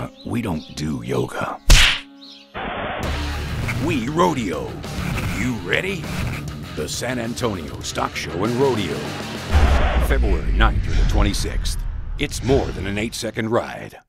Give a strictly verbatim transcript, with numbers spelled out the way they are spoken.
Uh, we don't do yoga. We Rodeo. You ready? The San Antonio Stock Show and Rodeo. February ninth through the twenty-sixth. It's more than an eight-second ride.